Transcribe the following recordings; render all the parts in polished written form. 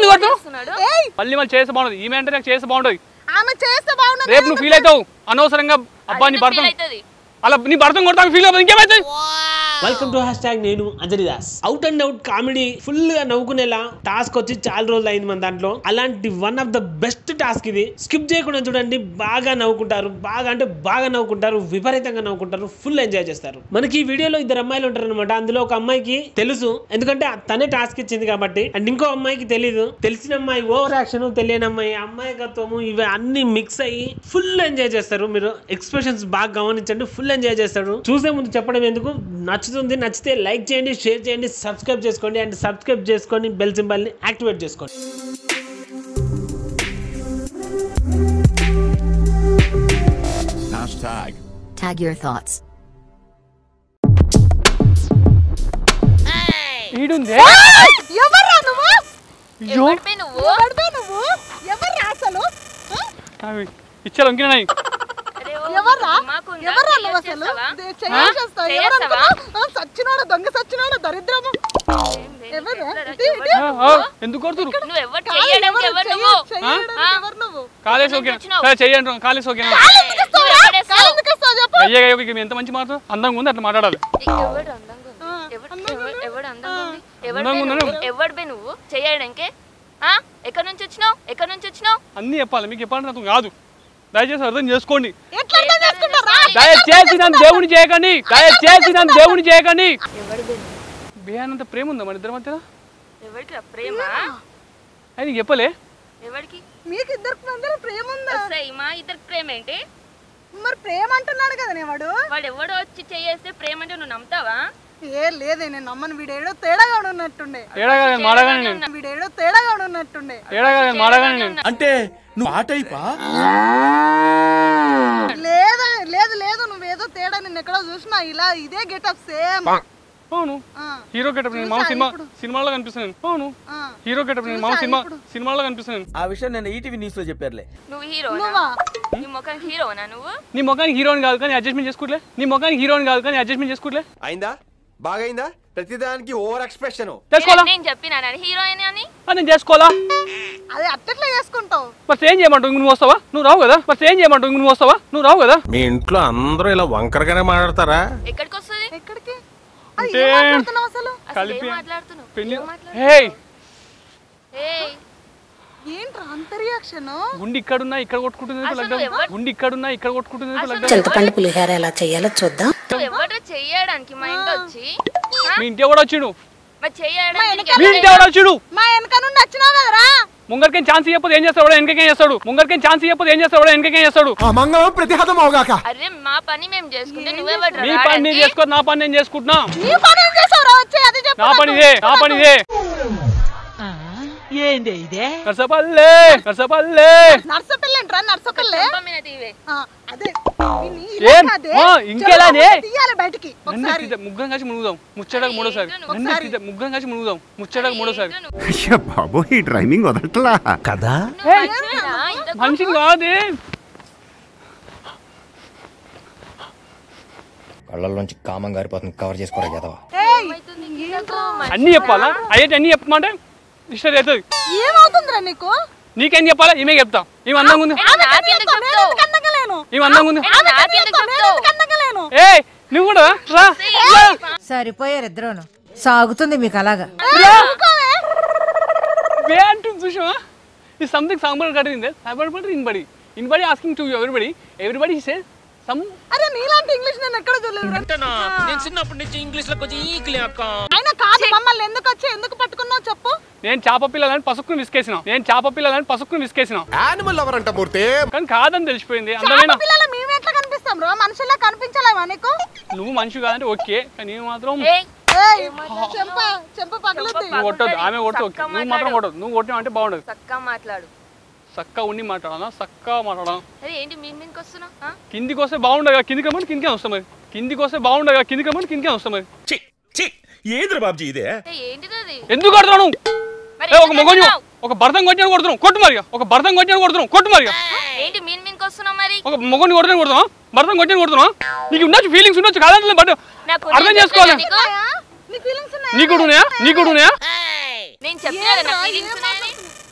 ఎందుకు కొడతావు మళ్ళీ మళ్ళీ చేస్తే బాగుండదు ఈమె అంటే నాకు చేస్తే బాగుండదు ఆమె చేస్తే బాగుండదు రేపు నువ్వు ఫీల్ అవుతావు అనవసరంగా అబ్బా నీ భర్త అలా నీ భర్తం కొడతాను ఫీల్ అవుతుంది ఇంకేమైతుంది వెల్కమ్ టు హ్యాష్‌ట్యాగ్ నేను Anjali Das out and out comedy full గా నవ్వుకునేలా టాస్క్ వచ్చి చాలా రోజులు అయింది మన దాంట్లో అలాంటి one of the best task ఇది స్కిప్ చేయకుండా చూడండి బాగా నవ్వుకుంటారు బాగా నవ్వుకుంటారు విపరీతంగా నవ్వుకుంటారు ఫుల్ ఎంజాయ్ చేస్తారు మనకి ఈ వీడియోలో ఇద్దరు అమ్మాయిలు ఉంటారు అనమాట అందులో ఒక అమ్మాయికి తెలుసు ఎందుకంటే తనే టాస్క్ ఇచ్చింది కాబట్టి అండ్ ఇంకో అమ్మాయికి తెలీదు తెలిసిన అమ్మాయి ఓవర్ యాక్షన్ తెలియని అమ్మాయి అమ్మాయికత్వము ఇవి అన్ని మిక్స్ అయ్యి ఫుల్ ఎంజాయ్ చేస్తారు మీరు ఎక్స్ప్రెషన్స్ బాగా గమనించండి ఫుల్ ఎంజాయ్ చేస్తారు చూసే ముందు చెప్పడం ఎందుకు నచ్చితే లైక్ చేయండి షేర్ చేయండి సబ్స్క్రైబ్ చేసుకోండి అండ్ సబ్స్క్రైబ్ చేసుకొని బెల్ సింబల్ ని యాక్టివేట్ చేసుకోండి Tag your thoughts. ఈడుందే ఎవర్రా నువ్వు అయ్యో ఎవర్రా అసలు ఇచ్చారు ఇంకేనాయి ఎవర్రా నువ్వు అసలు చేసేస్తావు ఎవరనుకున్నా సచ్చినోడు దొంగ సచ్చినోడు దరిద్రము ఎందుకు కొడుతురు ఎవరు నువ్వు కాలేజ్ ఓకే చెయ్యండి కాలేజ్ ఓకే అయ్యే ఎంత మంచి మాట అందంగా ఉంది అట్లా మాట్లాడాలి నువ్వు చేయడానికి ఎక్కడి నుంచి వచ్చినావు అన్ని చెప్పాలి మీకు చెప్పాలి నాకు కాదు దయచేసి అర్థం చేసుకోండి దయచేసి నన్ను దేవుని చేయకండి బిహానంత ప్రేమ ఉందా మన ఇద్దరి మధ్యలో ప్రేమ అది చెప్పలే ఎవరికి మీకు ఇద్దరికి మధ్యలో ప్రేమ ఉందా మా ఇద్దరికి ప్రేమ ఏంటి మరి ప్రేమ అంటున్నాడు కదా వాడు ఎవడో వచ్చి చేస్తే ప్రేమ అంటే నువ్వు నమ్ముతావా లేదే నేను నమ్మను వీడేడో తేడాగా ఉన్నట్టుండే అంటే నువ్వు ఆ టైపా లేదు నువ్వేదో తేడా నిన్ను ఎక్కడో చూసినా ఇలా ఇదే గెటప్ సేమ్ అవును హీరో గెటప్ నేను మామ సినిమాలో కనిపిస్తున్నాను అవును హీరో గెటప్ నేను మామ సినిమాలో కనిపిస్తున్నాను ఆ విషయం నేను ఈటీవీ న్యూస్ లో చెప్పారులే నువ్వు హీరో నీ ముఖానికి హీరోనా నువ్వు నీ ముఖానికి హీరోని కాదు కానీ అడ్జస్ట్మెంట్ చేసుకోవట్లే అయిందా బాగైందా ప్రతిదానికి ఓవర్ ఎక్స్ప్రెషన్ నేను చెప్పినా హీరోయిన్ అని నేను చేసుకోవాలా అదే అట్లా చేసుకుంటావు మరి ఏం చేయమంటావు నువ్వు వస్తావా నువ్వు రావు కదా మీ ఇంట్లో అందరూ ఇలా వంకరగానే మాట్లాడతారా ఎక్కడికి వస్తుంది ఎక్కడికి అసలు కలిపి ఏంట్రా అంత రియాక్షన్ గుండి ఇక్కడున్నా ఇక్కడ కొట్టుకుంటుంది చింతపండు పులిహోర ఎలా చేయాలో చూద్దాం ఎవరు చేయడానికి మా ఇంట్లో వచ్చి మీ ఇంటి ఎవడు వచ్చిడు మా వెనక నుండి వచ్చినావు కదరా ముంగరికేం ఛాన్స్ ఇవ్వకపోతే ఏం చేస్తాడు వెనకేం చేస్తాడు మంగళం ప్రతిహతం అవగాక అరే మా పని మేము చేసుకుంటే నువ్వెవరు మీ పని నేను చేసుకో నా పని నేను చేసుకుంటున్నా నా పని ఇదే ఏంది ఇదే నర్సపల్లె అదే ఇంకెలానే బయటికి ముగ్గురం కలిసి మునుగుదాం ముచ్చటకు మూడోసారి బాబు ఈ డ్రైవింగ్ వదలట్లా కదా మనిషిని కాదే కళ్ళల్లోంచి కామం గారిపోతుంది కవర్ చేసుకోరా కదా అన్ని చెప్పాలా అయ్యేటి అన్ని చెప్పమంటే ఇష్టం అవుతుంది ఏమవుతుందిరా నీకు నీకేం చెప్పాలా ఈమె చెప్తా ఈమె అందంగా ఉంది ఏ నువ్వు కూడా రా సరిపోయారు ఇద్దరును సాగుతుంది మీకు అలాగా చూసావా ఈ సంథింగ్ సాంబార్ కట్టిందే anybody asking to everybody says some అరే నీలాంటి ఇంగ్లీష్ నేను ఎక్కడ చూడలేదు నేను చిన్నప్పటి నుంచి ఇంగ్లీష్ లో కొంచెం ఈక్లే అక్క అయినా కాదు మమ్మల్ని ఎందుకు పట్టుకున్నావు చెప్పు నేను చేప పిల్లలని పసుకుని విసికేసిన యానిమల్ లవర్ అంట మూర్తి కానీ కాదని తెలిసిపోయింది అందమైన పిల్లలు మేము ఎట్లా కనిపిస్తాం రో మనుషుల్లా కనిపించలేవా నీకు నువ్వు మనిషి కాదంటే ఓకే కానీ నువ్వు మాత్రం చెంప పగలదు నువ్వు కొట్టదు ఆమె కొట్టు నువ్వు మాత్రం కొట్టదు నువ్వు కొట్టినా అంటే బాగుండదు చక్కగా ఉండి మాట్లాడాలా చక్కగా మాట్లాడాలా ఏంటి మీదకి వస్తున్నావు కిందికి వస్తే బాగుండగా కిందికి వస్తాం మరి కిందికి వస్తాం మరి ఏదిరా బాబుజీ ఇదే ఎందుకు కొడుతున్నావు ఒక మగోని ఒక భర్తం కొట్టిన కొడుతున్నావు కొట్టు మరి ఏంటి మీదకి వస్తున్నావు మరి ఒక మగోని కొడుతున్నావు భర్తం కొట్టిన కొడుతున్నావు నీకు ఉండొచ్చు ఫీలింగ్స్ ఉండొచ్చు కాదంటే బట్ అర్థం చేసుకోవాలి నీ ఫీలింగ్స్ నీకు ఉన్నాయా నేను చెప్పినా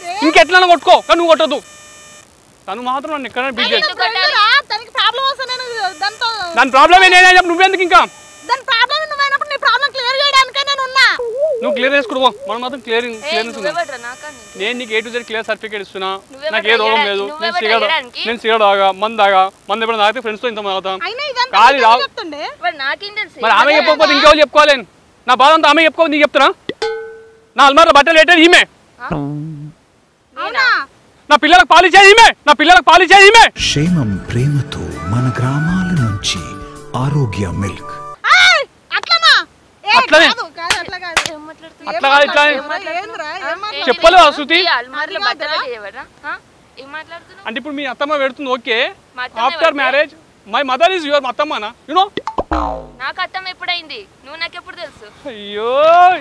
ఇంకెట్లా కొట్టుకో కానీ నువ్వు కొట్టద్దు. తను మాత్రం నన్ను ఎక్కడ బీట్ చేసి దానికి ప్రాబ్లం వస్తే నేను దాంతో దాని ప్రాబ్లం ఏదైనా నువ్వెందుకు ఇంకా దాని ప్రాబ్లం నువ్వైనప్పుడు నీ ప్రాబ్లం క్లియర్ చేయడానికే నేను ఉన్నా. నువ్వు క్లియర్ చేసుకోవా మనం మాత్రం క్లియరెన్స్ నేను నీకు A to Z clear certificate ఇస్తున్నా. నాకు ఏ రోగం లేదు. నేను సిగరెట్ తాగా మందు ఎప్పుడైనా తాగితే ఫ్రెండ్స్ తో ఇంత తాగుతా ఖాళీ రావు. మరి ఆమె చెప్పకపోతే ఇంకెవరు చెప్పుకోవాలి? నా బాధ అంతా ఆమె చెప్పుకోవాలి నీకు చెప్తున్నా. నా అల్మార్లో బట్టలు పెట్టేది ఈమె. నా పిల్లలకు పాలిచ్చేది ఈమె. క్షేమం ప్రేమతో మన గ్రామాల నుంచి ఆరోగ్య మిల్క్. అట్లా చెప్పలేదు శృతి. అంటే ఇప్పుడు మీ అత్తమ్మ పెడుతుంది okay. After marriage my mother is your అత్తమ్మనా యూనో. నాకు అత్తమ్మ ఎప్పుడైంది? నువ్వు నాకు ఎప్పుడు తెలుసు? అయ్యో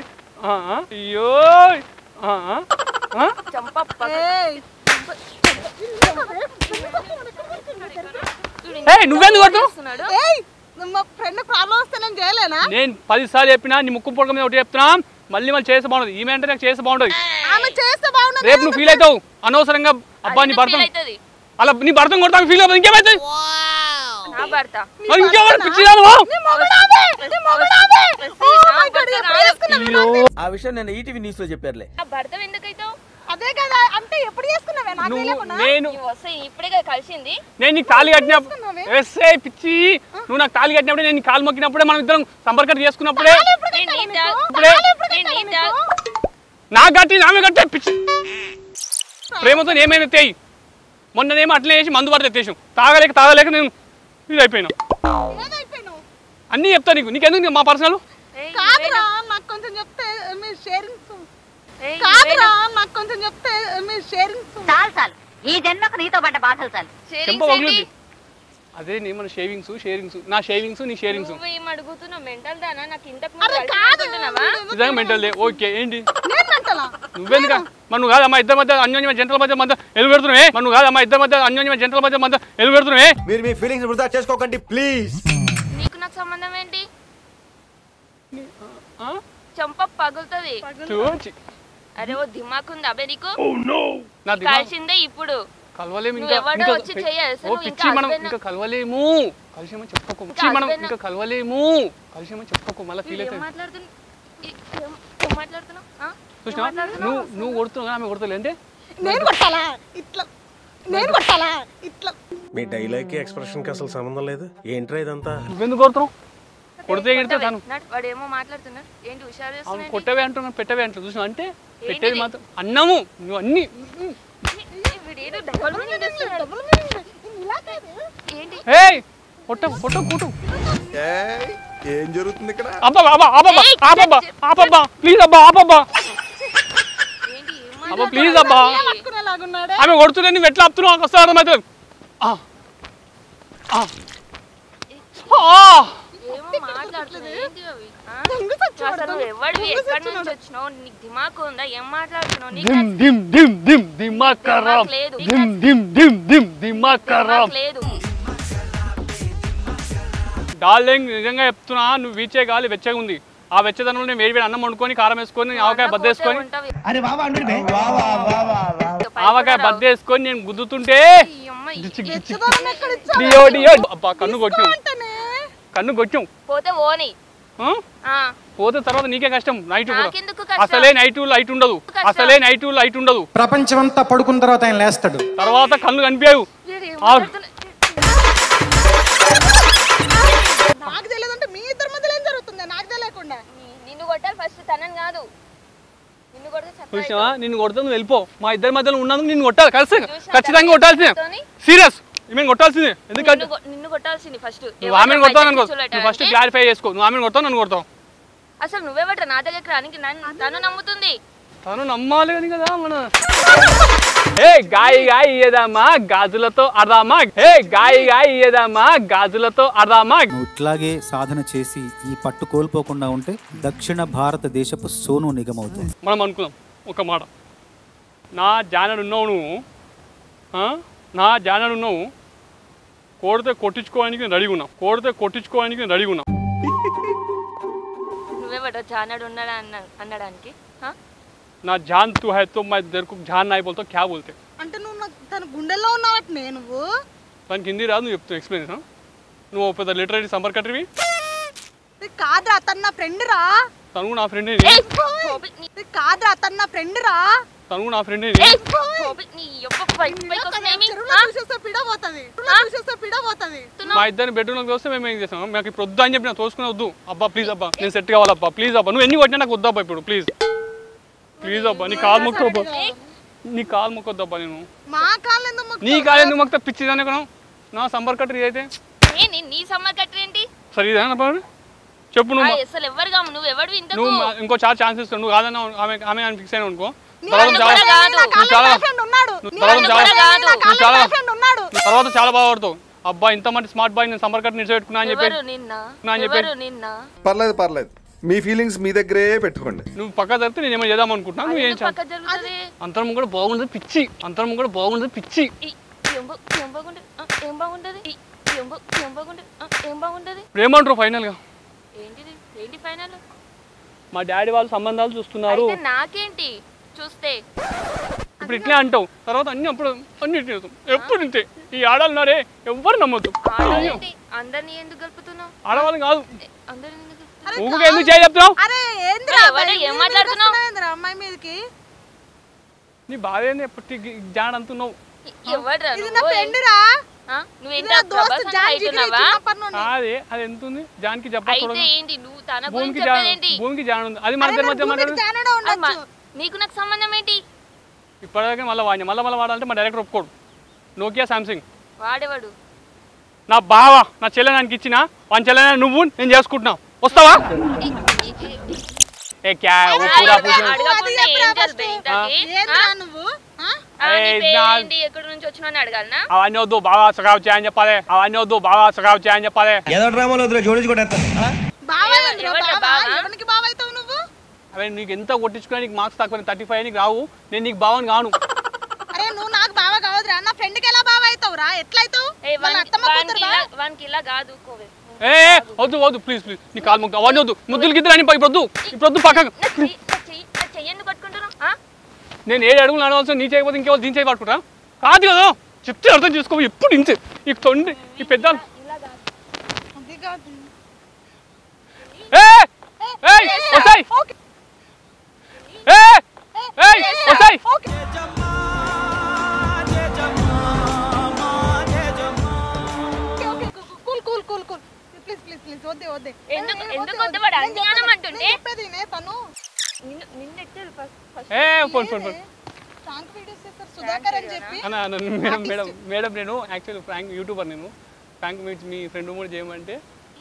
నువ్వెందుకు కొడుతున్నావు? నేను 10 సార్లు చెప్పినా నీ ముక్కు పొడక మీద ఒకటి చెప్తున్నా. మళ్ళీ చేస్తే బాగుండదు. ఈమె అంటే నాకు చేస్తే బాగుండదు. రేపు నువ్వు ఫీల్ అవుతావు అనవసరంగా. అబ్బా నీ భర్త అలా నీ భర్తను కొడతా ఫీల్ అవుతుంది. ఇంకేమైతుంది? ఆ విషయం నేను ఈటీవీ న్యూస్ లో చెప్పారులే. అదే కదా అంటే ఎప్పుడు చేసుకున్నావే నాకు తెలియకుండా. ఇప్పుడే కలిసింది. నేను నీకు తాళి కట్టినప్పుడు పిచ్చి నువ్వు నాకు తాళి కట్టినప్పుడే నేను కాలు మొక్కినప్పుడే మనం ఇద్దరం సంపర్కం చేసుకున్నప్పుడే నాకు కట్టి నామే కట్టే పిచ్చి. ప్రేమతో ఏమైనా తెయ్యి. మొన్ననేమో అట్లే చేసి మందు పడితే ఎత్తేసాం. తాగలేక నేను ఇది అయిపోయినా. అన్నీ చెప్తా నీకెందుకు మా పర్సనల్. నాకు కొంచెం చెప్తే మీ షేరింగ్ అదే మన షేవింగ్స్ నా షేవింగ్స్ నీ షేరింగ్స్ నిజంగా మెంటల్ ఓకే ఏంటి నువ్వెందుక మనం కాదు అమ్మా ఇద్దరి మధ్య అన్యోన్యమైన జంటల మధ్య ఎలుగు పెడుతున్నావే. మనం కాదు అమ్మా ఇద్దరి మధ్య అన్యోన్యమైన జంటల మధ్య ఎలుగు పెడుతున్నావే. మీరు మీ ఫీలింగ్స్ వృధా చేసుకోకండి ప్లీజ్. నీకు నాకు సంబంధం ఏంటి? చంప పగులుతుంది. అరే ఓ దిమాక్ ఉందా అబే నీకు? కలిసిందే ఇప్పుడు కలవలేము. వచ్చి కలవలేము కలిసేమని చెప్పుకో. కలవలేము కలిసేమని చెప్పుకో. మళ్ళీ ఫీల్ అవుతుంది. నువ్వు కొడుతున్నావు ఆమె కొడతలే అంటే మీ డైలాగ్ కి ఎక్స్ప్రెషన్ కి అసలు సంబంధం లేదు. ఏంట్రా ఇదంతా? నువ్వెందుకు కొడుతున్నావు? కొడితే వాడేమో మాట్లాడుతున్నాడు ఏంటి హుషారు చేస్తున్నాడు. కొట్టవే అంటున్నా పెట్టవే అంటున్నా చూసినా అంటే పెట్టేది మాత్రం అన్నము నువ్వు అన్ని ఏం జరుగుతుంది ఇక్కడ? ప్లీజ్ అబ్బా ఆమె కొడుతున్నా నువ్వు ఎట్లా ఆపుతున్నావు వస్తా అర్థమవుతుంది. డార్లింగ్ నిజంగా చెప్తున్నా నువ్వు వీచే గాలి వెచ్చగా ఉంది. ఆ వెచ్చదనంలో నేను వేడి అన్నం వండుకొని కారం వేసుకొని ఆవకాయ బద్దేసుకొని నేను గుద్దుతుంటే కన్ను కొట్టాం పోతే తర్వాత నీకే కష్టం. నైట్ అసలే నైట్ లైట్ ఉండదు. ప్రపంచం అంతా పడుకున్న తర్వాత ఆయన లేస్తాడు. తర్వాత కళ్ళు కనిపించావు. నాకు తెలియదంటే మీ ఇద్దరి మధ్యలో ఏం జరుగుతుంది నాకు తెలియకుండా. నిన్ను కొట్టాలి ఫస్ట్ తనని కాదు. నిన్ను కొడతా నువ్వు వెళ్ళిపో. మా ఇద్దరి మధ్యలో ఉన్నందుకు నిన్ను కొట్టాలి ఖచ్చితంగా కొట్టాల్సిందే. సీరియస్ ఈమెను కొట్టాల్సిందే. ఎందుకంటే నిన్ను కొట్టాల్సింది ఫస్ట్. నువ్వు ఆమెను కొడతావు అనుకో. నువ్వు ఫస్ట్ క్లారిఫై చేసుకో. నువ్వు ఆమెను కొడతావు నన్ను కొడతావు. అసలు నువ్వేవట నా దగ్గరికి రానికి తను నమ్ముతుంది. తను నమ్మాలి అని కదా మన గాయి ఇయ్యదామా గాజులతో అర్దామా. ఇట్లాగే సాధన చేసి ఈ పట్టు కోల్పోకుండా ఉంటే దక్షిణ భారతదేశపు సోను నిగం అవుతుంది. మనం అనుకుందాం ఒక మాట. నా జానడున్నావు నువ్వు కోడితే కొట్టించుకోవడానికి రెడీగా ఉన్నావు. నువ్వేవట జానడు ఉన్నాడా అనడానికి నా జాన్ తూ హై తో మై తెరకు జాన్ నాయ్ బోల్తో క్యా బోల్తే అంటే నువ్వు తన గుండెల్లో ఉన్నావట నువ్వు తనకి హిందీ రాదు నువ్వు చెప్తూ ఎక్స్ప్లెయిన్ నువ్వు పెద్ద లిటరీ సంపర్క్ కట్టివి కాదురా తన నా ఫ్రెండ్ రా తను నా ఫ్రెండ్ కాదురా తన నా ఫ్రెండ్ రా తను నా ఫ్రెండ్ మా ఇద్దరిని బెడ్రూమ్ లోకి వస్తే మేము ఏం చేస్తాం మాకు ఇప్పుడు వద్దు అని చెప్పి నాకు తోసుకునే వద్దు అబ్బా ప్లీజ్ అబ్బా నేను సెట్ కావాలబ్బా ప్లీజ్ అబ్బా నువ్వు ఎన్ని కొట్టినా నాకు వద్దబ్బా ఇప్పుడు ప్లీజ్ ప్లీజ్ అబ్బా నీ కాలు మొక్కబ్బా నీ కాలు మొక్కొద్దబ్బా నేను నీ కాలు ఎందుకు మొక్తా పిచ్చిదాన్ని కొనం నా సంబర్ కట్టరి అయితే నీ సమ్మర్ కట్టర్ ఏంటి సరే ఇదేనా చెప్పు నువ్వు అసలు ఎవరు కాము నువ్వు ఎవడు ఇంతకు నువ్వు ఇంకో చాలా ఛాన్స్ ఇస్తావు నువ్వు కాదన్నా ఆమె అని ఫిక్స్ అయినా అనుకో తర్వాత చాలా బాగుపడతావు అబ్బా ఇంత మంది స్మార్ట్ బాయ్ నేను సంబర్ కట్ నిలిచిపెట్టుకున్నా అని చెప్పి పర్లేదు పర్లేదు మీ ఫీలింగ్స్ మీ దగ్గరే పెట్టుకోండి నువ్వు పక్క జరిగితే నేను ఏమైనా చేద్దాం అనుకుంటున్నా నువ్వు ఏం చేయాలి అంతరం కూడా బాగుండదు పిచ్చి అంతరం కూడా బాగుండదు పిచ్చి ఏమంటారు ఫైనల్ గా మా డాడీ వాళ్ళు సంబంధాలు చూస్తున్నారు నాకేంటి చూస్తే ఇప్పుడు ఇట్లే అంటావు తర్వాత అన్ని అప్పుడు అన్ని ఎప్పుడు ఇంతే ఈ ఆడాలు ఉన్నారే ఎవ్వరు నమ్మొద్దు అందరినీ ఎందుకు కలుపుతున్నావు ఆడవాళ్ళు కాదు ఊరికే ఎందుకు చేయ చెప్తున్నావు నీ బాధ ఏంది ఎప్పుడు జాన్ అంటున్నావు అదే అది ఎంత ఉంది జాన్కి చెప్పకూడదు భూమికి జాన్ ఉంది అది మన మధ్య నీకు నాకు సంబంధం ఏంటి ఇప్పటిదాకా మళ్ళీ వాడాలంటే మా డైరెక్టర్ ఒప్పుకోడు నోకియా సామ్సంగ్ వాడేవాడు నా బావ నా చెల్లె నాకు ఇచ్చిన వాని చెల్లె నువ్వు నేను చేసుకుంటున్నా వస్తావా అవన్నీ వద్దు బాగా సగావు చేయని చెప్పాలి అవన్నీ వద్దు బాగా సగావు చేయని చెప్పాలి అదే నీకు ఎంత కొట్టించుకున్నా నీకు మార్క్స్ తక్కువ 35 నీకు రావు నేను నీకు బావని కాను నువ్వు నాకు బావ కావద్దురా నా ఫ్రెండ్ కి ఎలా బావ అవుతావురా ఎట్లా అవుతావు వద్దు వద్దు ప్లీజ్ ప్లీజ్ నీ కాలు ముక్క అవన్నీ వద్దు ముద్దులకి ఇద్దరు అని ఇప్పుడు వద్దు పక్కకు నేను 7 అడుగులు నడవాల్సిన నీ చేయకపోతే ఇంకెవరు దీని చేయి పట్టుకుంటా కాదు కదా చెప్తే అర్థం చేసుకో ఎప్పుడు ఇంతే ఈ తొండి ఈ పెద్ద మేడం నేను యాక్చువల్లీ ఫ్రాంక్ యూట్యూబర్ నేను ఫ్రాంక్ మీ ఫ్రెండ్ కూడా చేయమంటే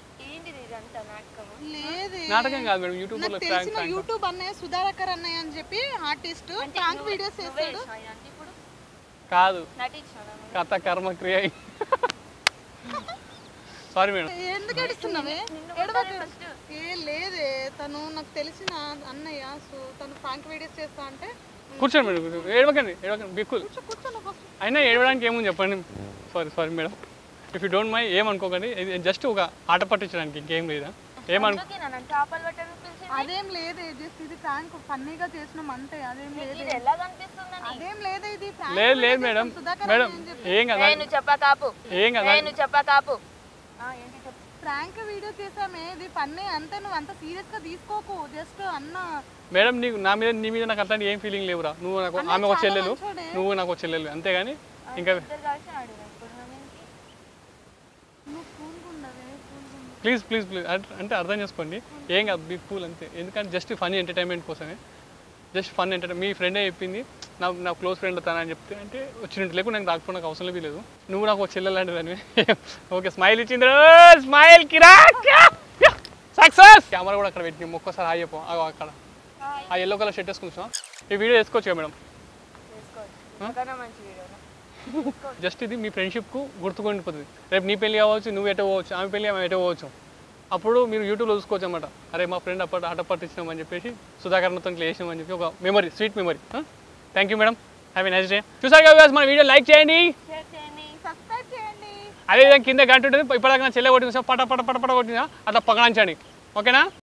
నాటకం కాదు మేడం యూట్యూబర్ లో యూట్యూబ్ అన్నయ్య సుధాకర్ అన్నయ్య అని చెప్పి ఆర్టిస్ట్ ఫ్రాంక్ వీడియోస్ చేస్తాడు కాదు కథ కర్మ క్రియ సారీ మేడం ఎందుకు ఏడుస్తున్నావే లేదే తను నాకు తెలిసిన అన్నయ్య సో తను ఫ్రాంక్ వీడియోస్ చేస్తా అంటే కూర్చోండి మేడం ఏడవకండి బిక్కుల్ అయినా ఏడవడానికి ఏముంది చెప్పండి sorry madam if you don't mind ఏమనుకోకండి జస్ట్ ఒక ఆట పట్టించడానికి ఇంకేం లేదా ఏమనుకో అదేం లేదే జస్ట్ ఇది ఫ్రాంక్ ఫన్నీగా చేసినాం అంతే అదేం లేదు ఇది లేదు మేడం ఏం కదా ఫ్రాంక్ వీడియో చేసామే ఇది ఫన్నీ అంతే నువ్వు అంత సీరియస్ గా తీసుకోకు జస్ట్ అన్న మేడం నీకు నీ మీద నాకు అట్లాంటి ఏం ఫీలింగ్ లేవురా నువ్వు నాకు ఆమె ఒక చెల్లెలు నువ్వు నాకు ఒక చెల్లెలు అంతేగాని ఇంకా ప్లీజ్ అంటే అర్థం చేసుకోండి ఏం కాదు బీ కూల్ అంతే ఎందుకంటే జస్ట్ ఫన్నీ ఎంటర్టైన్మెంట్ కోసమే జస్ట్ ఫన్ ఎంటర్టైన్ మీ ఫ్రెండే చెప్పింది నా క్లోజ్ ఫ్రెండ్ తనని చెప్తే అంటే వచ్చినట్టు లేకుండా నాకు రాకపోతే నాకు అవసరం లేదు నువ్వు నాకు ఒక చెల్లెలు లాంటి దానివి ఓకే స్మైల్ ఇచ్చింది స్మైల్ సక్సెస్ కెమెరా కూడా అక్కడ పెట్టి ఒక్కసారి హాయ్ చెప్పు అక్కడ ఆ ఎల్లో కలర్ షర్ట్ వేసుకుంటున్నా ఈ వీడియో వేసుకోవచ్చు మేడం జస్ట్ ఇది మీ ఫ్రెండ్షిప్కు గుర్తుకుండిపోతుంది రేపు నీ పెళ్ళి అవ్వచ్చు నువ్వు ఎటో పోవచ్చు ఆమె పెళ్ళి ఆమె ఎటో పోవచ్చు అప్పుడు మీరు యూట్యూబ్లో చూసుకోవచ్చు అనమాట అరే మా ఫ్రెండ్ ఆట పట్టించినామని చెప్పేసి సుధాకర్తో వేసినామని చెప్పి ఒక memory sweet memory thank you madam have a nice day చూసారు కదా మన వీడియో లైక్ చేయండి అదేవిధంగా కింద గంట ఉంటుంది ఇప్పటిదాకా చెల్లె కొట్టింది పట కొట్టిందా అట్లా పగడించండి ఓకేనా